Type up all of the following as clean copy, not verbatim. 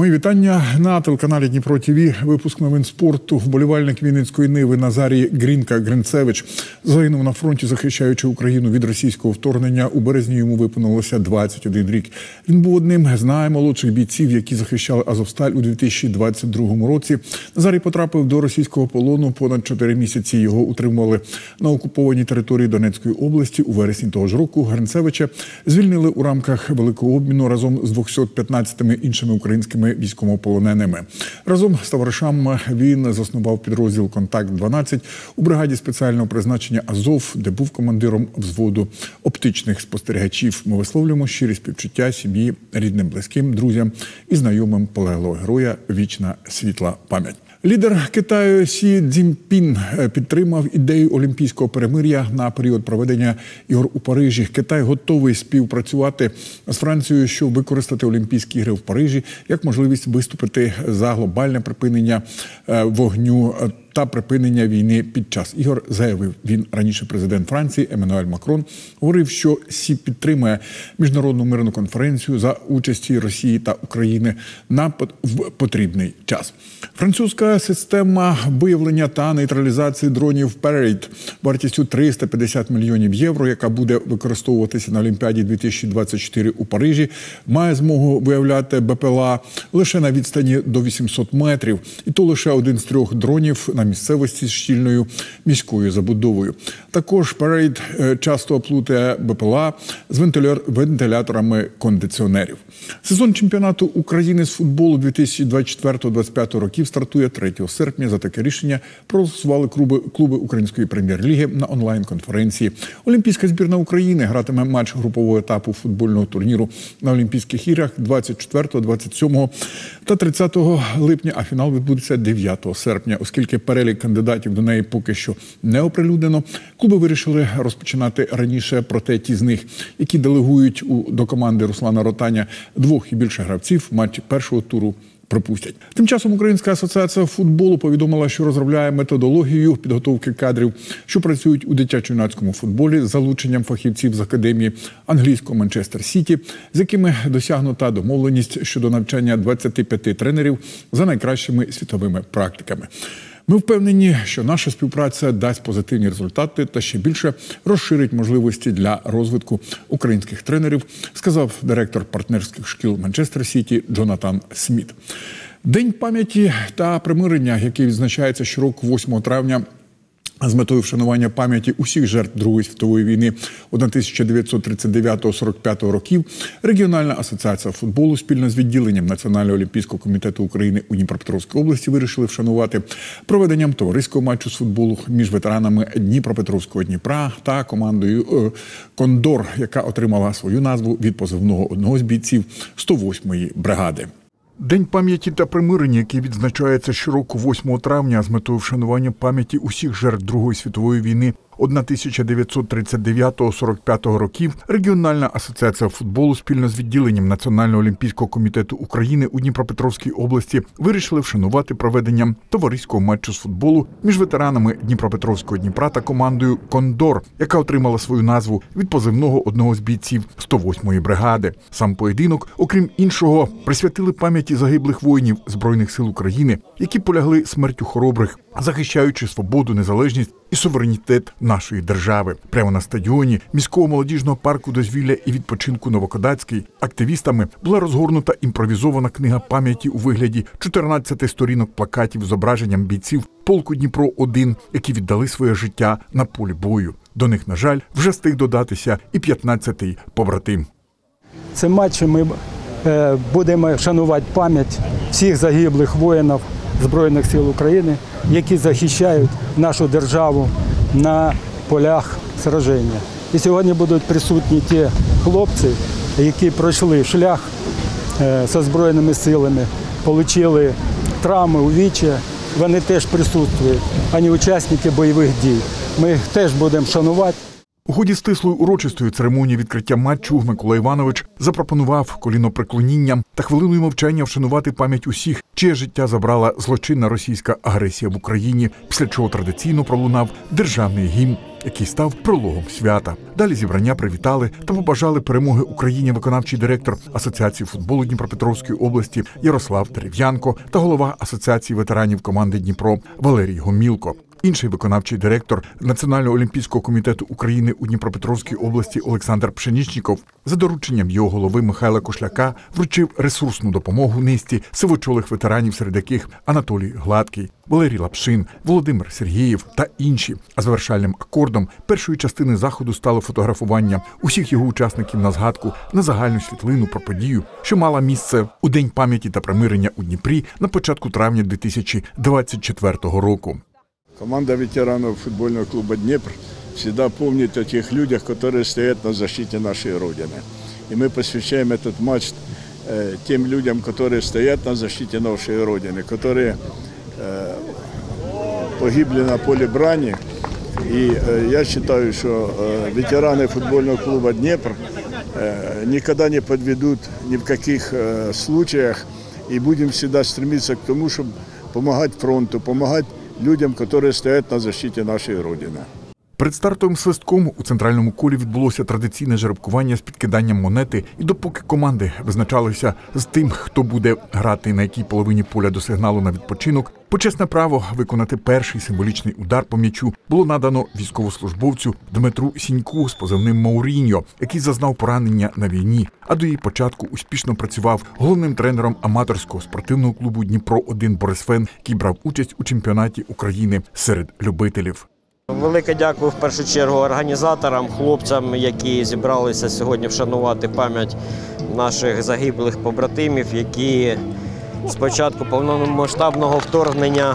Мої вітання на телеканалі Дніпро ТВ. Випуск новин спорту. Вболівальник Вінницької Ниви Назарій Грінцевич загинув на фронті, захищаючи Україну від російського вторгнення. У березні йому виповнилося 21 рік. Він був одним з наймолодших бійців, які захищали Азовсталь у 2022 році. Назарій потрапив до російського полону. Понад 4 місяці його утримували на окупованій території Донецької області. У вересні того ж року Грінцевича звільнили у рамках великого обміну разом з 215 іншими українськими військовополоненими. Разом з товаришами він заснував підрозділ «Контакт-12» у бригаді спеціального призначення «Азов», де був командиром взводу оптичних спостерігачів. Ми висловлюємо щирі співчуття сім'ї, рідним, близьким, друзям і знайомим полеглого героя. Вічна світла пам'ять. Лідер Китаю Сі Цзіньпін підтримав ідею олімпійського перемир'я на період проведення ігор у Парижі. Китай готовий співпрацювати з Францією, щоб використати Олімпійські ігри в Парижі як можливість виступити за глобальне припинення вогню та припинення війни під час ігор, заявив він. Раніше президент Франції Еммануель Макрон говорив, що Сі підтримує міжнародну мирну конференцію за участі Росії та України в потрібний час. Французька система виявлення та нейтралізації дронів Parrot вартістю 350 мільйонів євро, яка буде використовуватися на Олімпіаді 2024 у Парижі, має змогу виявляти БПЛА лише на відстані до 800 метрів. І то лише один з 3 дронів на місцевості з щільною міською забудовою. Також Parrot часто плутає БПЛА з вентиляторами кондиціонерів. Сезон чемпіонату України з футболу 2024-2025 років стартує 3 серпня. За таке рішення проголосували клуби Української прем'єр-ліги на онлайн-конференції. Олімпійська збірна України гратиме матч групового етапу футбольного турніру на Олімпійських іграх 24, 27 та 30 липня, а фінал відбудеться 9 серпня. Оскільки перелік кандидатів до неї поки що не оприлюднено, клуби вирішили розпочинати раніше, проте ті з них, які делегують до команди Руслана Ротаня 2 і більше гравців, матч першого туру пропустять. Тим часом Українська асоціація футболу повідомила, що розробляє методологію підготовки кадрів, що працюють у дитячо-юнацькому футболі з залученням фахівців з академії англійського Манчестер Сіті, з якими досягнута домовленість щодо навчання 25 тренерів за найкращими світовими практиками. Ми впевнені, що наша співпраця дасть позитивні результати та ще більше розширить можливості для розвитку українських тренерів, сказав директор партнерських шкіл Манчестер Сіті Джонатан Сміт. День пам'яті та примирення, який відзначається щороку 8 травня, з метою вшанування пам'яті усіх жертв Другої світової війни 1939-45 років, Регіональна асоціація футболу спільно з відділенням Національного олімпійського комітету України у Дніпропетровській області вирішили вшанувати проведенням товариського матчу з футболу між ветеранами Дніпропетровського Дніпра та командою «Кондор», яка отримала свою назву від позивного одного з бійців 108-ї бригади. День пам'яті та примирення, який відзначається щороку 8 травня з метою вшанування пам'яті усіх жертв Другої світової війни 1939-45 років, Регіональна асоціація футболу спільно з відділенням Національного олімпійського комітету України у Дніпропетровській області вирішили вшанувати проведенням товариського матчу з футболу між ветеранами Дніпропетровського Дніпра та командою «Кондор», яка отримала свою назву від позивного одного з бійців 108-ї бригади. Сам поєдинок, окрім іншого, присвятили пам'яті загиблих воїнів Збройних сил України, які полягли смертю хоробрих, захищаючи свободу, незалежність і суверенітет нашої держави. Прямо на стадіоні міського молодіжного парку дозвілля і відпочинку Новокодацький активістами була розгорнута імпровізована книга пам'яті у вигляді 14 сторінок плакатів з зображенням бійців полку Дніпро-1, які віддали своє життя на полі бою. До них, на жаль, вже встиг додатися і 15-й побратим. Цим матчем ми будемо шанувати пам'ять всіх загиблих воїнів Збройних сил України, які захищають нашу державу на полях сраження. І сьогодні будуть присутні ті хлопці, які пройшли шлях зі Збройними силами, отримали травми, увіччя, вони теж присутствують, вони учасники бойових дій. Ми їх теж будемо шанувати. У ході стислої урочистої церемонії відкриття матчу Микола Іванович запропонував колінопреклонінням та хвилиною мовчання вшанувати пам'ять усіх, чиє життя забрала злочинна російська агресія в Україні, після чого традиційно пролунав державний гімн, який став прологом свята. Далі зібрання привітали та побажали перемоги Україні виконавчий директор Асоціації футболу Дніпропетровської області Ярослав Дерев'янко та голова Асоціації ветеранів команди Дніпро Валерій Гомілко. Інший виконавчий директор Національного олімпійського комітету України у Дніпропетровській області Олександр Пшенічніков за дорученням його голови Михайла Кошляка вручив ресурсну допомогу низці сивочолих ветеранів, серед яких Анатолій Гладкий, Валерій Лапшин, Володимир Сергієв та інші. А завершальним акордом першої частини заходу стало фотографування усіх його учасників на згадку на загальну світлину про подію, що мала місце у День пам'яті та примирення у Дніпрі на початку травня 2024 року. Команда ветеранов футбольного клуба «Днепр» всегда помнит о тех людях, которые стоят на защите нашей Родины. И мы посвящаем этот матч тем людям, которые стоят на защите нашей Родины, которые погибли на поле брани. И я считаю, что ветераны футбольного клуба «Днепр» никогда не подведут ни в каких случаях. И будем всегда стремиться к тому, чтобы помогать фронту, помогать людям, які стоять на захисті нашої Родини. Перед стартовим свистком у центральному колі відбулося традиційне жеребкування з підкиданням монети, і допоки команди визначалися з тим, хто буде грати на якій половині поля до сигналу на відпочинок, почесне право виконати перший символічний удар по м'ячу було надано військовослужбовцю Дмитру Сіньку з позивним Мауріньо, який зазнав поранення на війні, а до її початку успішно працював головним тренером аматорського спортивного клубу «Дніпро-1» Борис Фен, який брав участь у чемпіонаті України серед любителів. Велике дякую в першу чергу організаторам, хлопцям, які зібралися сьогодні вшанувати пам'ять наших загиблих побратимів, які з початку повномасштабного вторгнення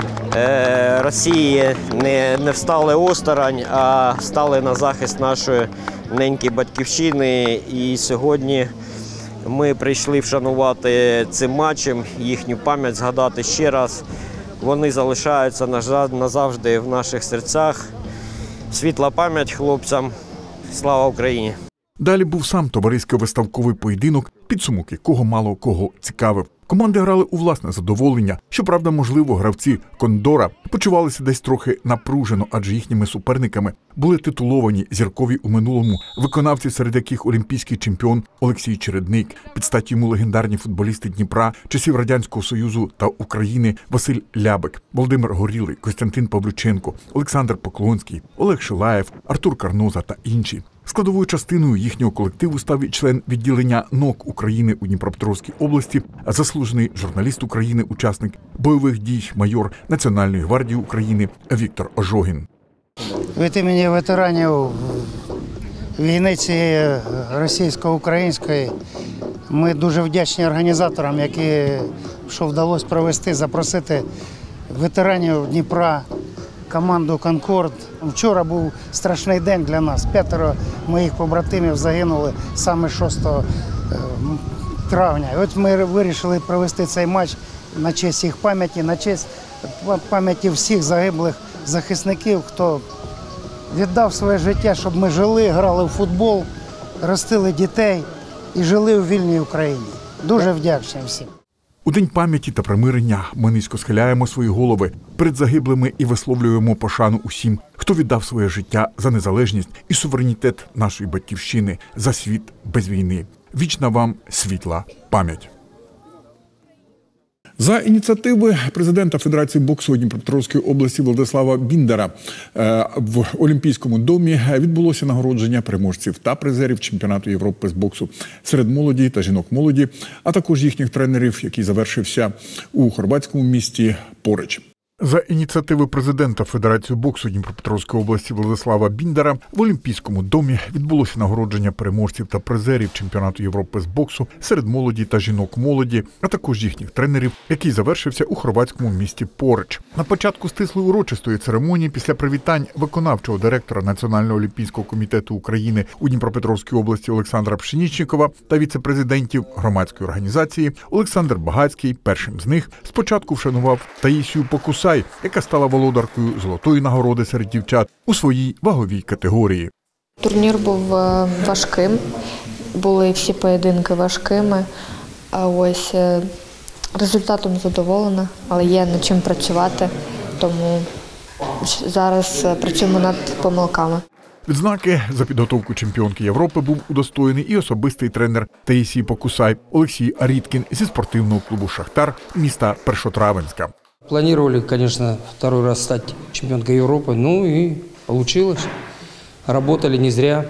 Росії не встали осторонь, а стали на захист нашої ненької батьківщини. І сьогодні ми прийшли вшанувати цим матчем їхню пам'ять, згадати ще раз. Вони залишаються назавжди в наших серцях. Світла пам'ять хлопцям. Слава Україні! Далі був сам товарисько-виставковий поєдинок, підсумок якого мало кого цікавив. Команди грали у власне задоволення. Щоправда, можливо, гравці «Кондора» почувалися десь трохи напружено, адже їхніми суперниками були титуловані зіркові у минулому виконавці, серед яких олімпійський чемпіон Олексій Чередник, під стать йому легендарні футболісти Дніпра, часів Радянського Союзу та України Василь Лябик, Володимир Горілий, Костянтин Павлюченко, Олександр Поклонський, Олег Шилаєв, Артур Карноза та інші. Складовою частиною їхнього колективу став і член відділення НОК України у Дніпропетровській області, а заслужений журналіст України, учасник бойових дій, майор Національної гвардії України Віктор Ожогін. Від імені ветеранів війни цієї російсько-української ми дуже вдячні організаторам, що вдалося провести, запросити ветеранів Дніпра, команду «Конкорд». Вчора був страшний день для нас. 5 моїх побратимів загинули саме 6 травня. І от ми вирішили провести цей матч на честь їх пам'яті, на честь пам'яті всіх загиблих захисників, хто віддав своє життя, щоб ми жили, грали в футбол, ростили дітей і жили у вільній Україні. Дуже вдячний всім. У День пам'яті та примирення ми низько схиляємо свої голови перед загиблими і висловлюємо пошану усім, хто віддав своє життя за незалежність і суверенітет нашої батьківщини, за світ без війни. Вічна вам світла пам'ять. За ініціативи президента Федерації боксу Дніпропетровської області Владислава Біндера в Олімпійському домі відбулося нагородження переможців та призерів чемпіонату Європи з боксу серед молоді та жінок-молоді, а також їхніх тренерів, який завершився у хорватському місті Порич. За ініціативи президента Федерації боксу Дніпропетровської області Владислава Біндера в Олімпійському домі відбулося нагородження переможців та призерів чемпіонату Європи з боксу серед молоді та жінок-молоді, а також їхніх тренерів, який завершився у хорватському місті Порич. На початку стислої урочистої церемонії після привітань виконавчого директора Національного олімпійського комітету України у Дніпропетровській області Олександра Пшенічнікова та віце-президентів громадської організації Олександр Багацький, першим з них, спочатку вшанував Таїсію Покусай, яка стала володаркою золотої нагороди серед дівчат у своїй ваговій категорії. Турнір був важким, були всі поєдинки важкими. А ось результатом задоволена, але є над чим працювати, тому зараз працюємо над помилками. Відзнаки за підготовку чемпіонки Європи був удостоєний і особистий тренер Таїсії Покусай Олексій Аріткін зі спортивного клубу «Шахтар» міста Першотравенська. Планировали, конечно, второй раз стать чемпионкой Европы, ну и получилось. Работали не зря.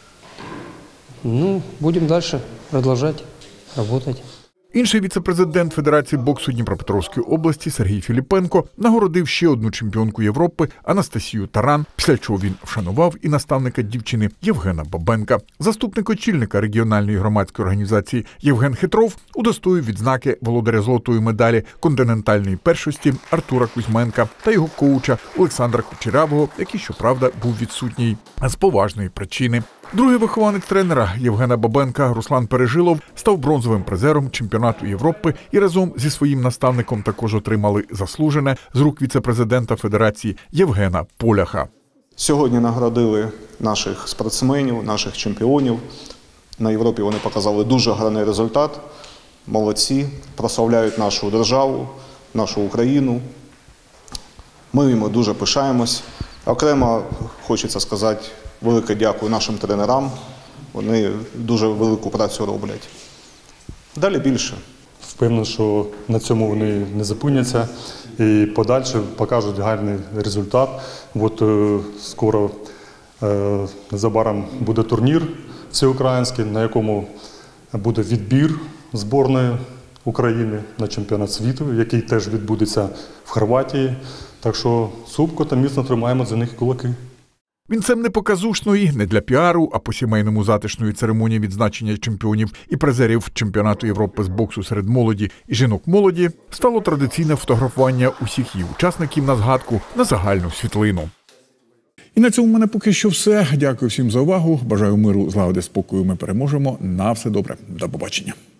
Ну, будем дальше продолжать работать. Інший віце-президент Федерації боксу Дніпропетровської області Сергій Філіпенко нагородив ще одну чемпіонку Європи Анастасію Таран, після чого він вшанував і наставника дівчини Євгена Бабенка. Заступник очільника регіональної громадської організації Євген Хитров удостоїв відзнаки володаря золотої медалі континентальної першості Артура Кузьменка та його коуча Олександра Кучерявого, який, щоправда, був відсутній з поважної причини. Другий вихованець тренера Євгена Бабенка Руслан Пережилов став бронзовим призером чемпіонату Європи і разом зі своїм наставником також отримали заслужене з рук віце-президента Федерації Євгена Поляха. Сьогодні нагородили наших спортсменів, наших чемпіонів. На Європі вони показали дуже гарний результат. Молодці, прославляють нашу державу, нашу Україну. Ми їм дуже пишаємось. Окремо хочеться сказати велике дякую нашим тренерам. Вони дуже велику працю роблять. Далі більше. Впевнений, що на цьому вони не зупиняться і подальше покажуть гарний результат. От скоро незабаром буде турнір всеукраїнський, на якому буде відбір збірної України на чемпіонат світу, який теж відбудеться в Хорватії. Так що цупко та міцно тримаємо за них кулаки. Вінцем не показушної, не для піару, а по-сімейному затишної церемонії відзначення чемпіонів і призерів чемпіонату Європи з боксу серед молоді і жінок-молоді стало традиційне фотографування усіх її учасників на згадку на загальну світлину. І на цьому в мене поки що все. Дякую всім за увагу. Бажаю миру, злагоди, спокою. Ми переможемо. На все добре. До побачення.